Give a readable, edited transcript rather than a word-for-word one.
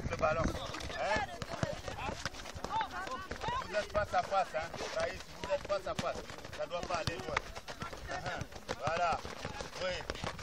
le ballon. Hein? Vous êtes face à face, hein? Raïs, vous êtes face à face. Ça ne doit pas aller loin. Voilà. Oui.